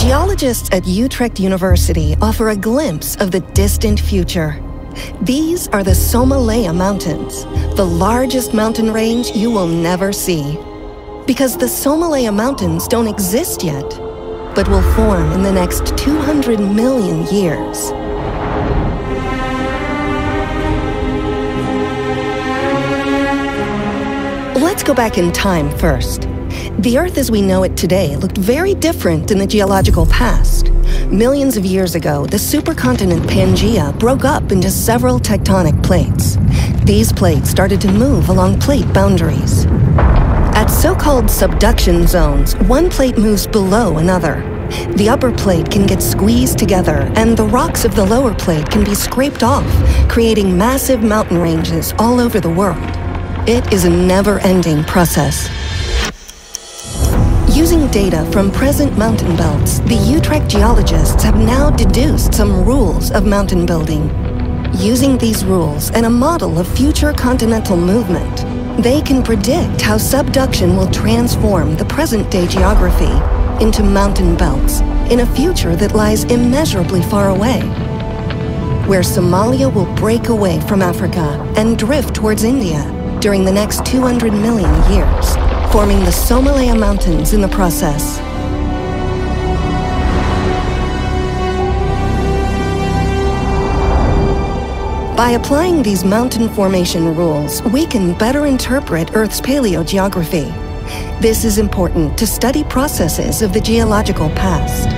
Geologists at Utrecht University offer a glimpse of the distant future. These are the Somalaya Mountains, the largest mountain range you will never see. Because the Somalaya Mountains don't exist yet, but will form in the next 200 million years. Let's go back in time first. The Earth as we know it today looked very different in the geological past. Millions of years ago, the supercontinent Pangaea broke up into several tectonic plates. These plates started to move along plate boundaries. At so-called subduction zones, one plate moves below another. The upper plate can get squeezed together, and the rocks of the lower plate can be scraped off, creating massive mountain ranges all over the world. It is a never-ending process. Using data from present mountain belts, the Utrecht geologists have now deduced some rules of mountain building. Using these rules and a model of future continental movement, they can predict how subduction will transform the present-day geography into mountain belts in a future that lies immeasurably far away, where Somalia will break away from Africa and drift towards India during the next 200 million years, forming the Somalaya Mountains in the process. By applying these mountain formation rules, we can better interpret Earth's paleogeography. This is important to study processes of the geological past.